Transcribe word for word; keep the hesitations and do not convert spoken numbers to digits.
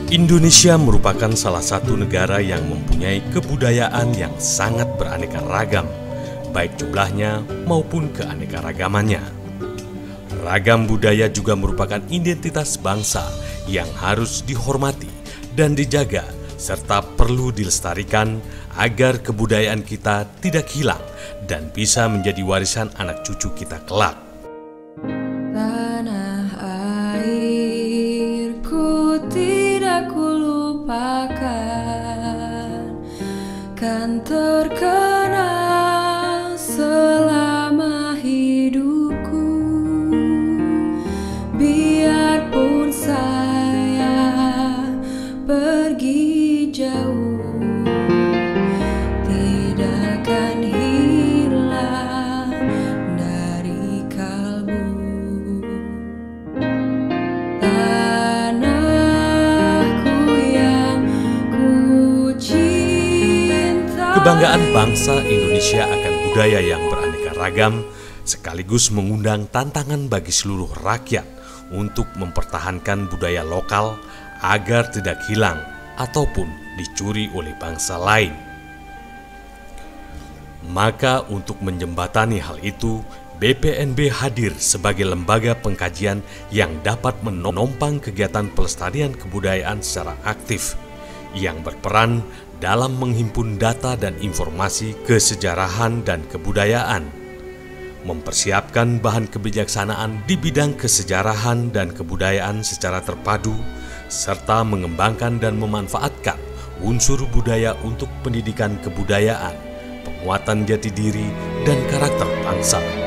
Indonesia merupakan salah satu negara yang mempunyai kebudayaan yang sangat beraneka ragam, baik jumlahnya maupun keanekaragamannya. Ragam budaya juga merupakan identitas bangsa yang harus dihormati dan dijaga, serta perlu dilestarikan agar kebudayaan kita tidak hilang dan bisa menjadi warisan anak cucu kita kelak. Tanah airku tidak kulupakan, kan terkenal selama hidupku. Biarpun saya pergi jauh, tidak akan hilang dari kalbu. Tanahku yang ku cinta. Kebanggaan bangsa Indonesia akan budaya yang beraneka ragam sekaligus mengundang tantangan bagi seluruh rakyat untuk mempertahankan budaya lokal agar tidak hilang ataupun dicuri oleh bangsa lain. Maka untuk menjembatani hal itu, B P N B hadir sebagai lembaga pengkajian yang dapat menopang kegiatan pelestarian kebudayaan secara aktif, yang berperan dalam menghimpun data dan informasi kesejarahan dan kebudayaan, mempersiapkan bahan kebijaksanaan di bidang kesejarahan dan kebudayaan secara terpadu, serta mengembangkan dan memanfaatkan unsur budaya untuk pendidikan kebudayaan, penguatan jati diri, dan karakter bangsa.